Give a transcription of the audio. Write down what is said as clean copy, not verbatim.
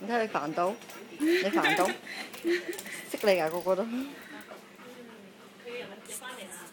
你睇你煩到，你煩到，識你㗎個個都。